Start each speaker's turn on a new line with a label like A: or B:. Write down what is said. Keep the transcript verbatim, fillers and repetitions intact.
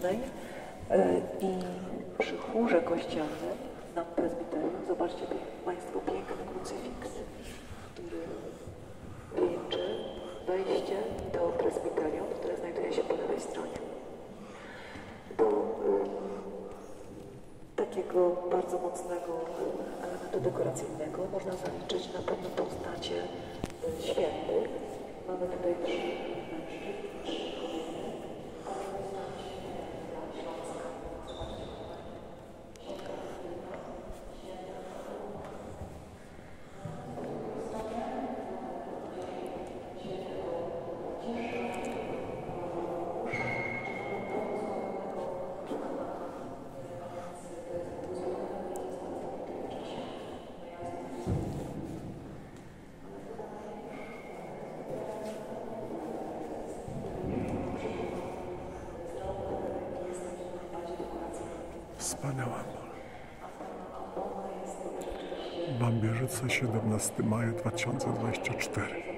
A: Wiecznej i przy chórze kościelnym nad prezbiterium zobaczcie Państwo piękny krucyfiks, który wieńczy wejście do prezbiterium, które znajduje się po lewej stronie. Do y, takiego bardzo mocnego elementu dekoracyjnego można zaliczyć na pewno postacie y, świętych. Mamy tutaj trzy mężczyzn, trzy kobiety.
B: Wspaniała. Bambierzyce, siedemnastego maja dwa tysiące dwudziestego czwartego.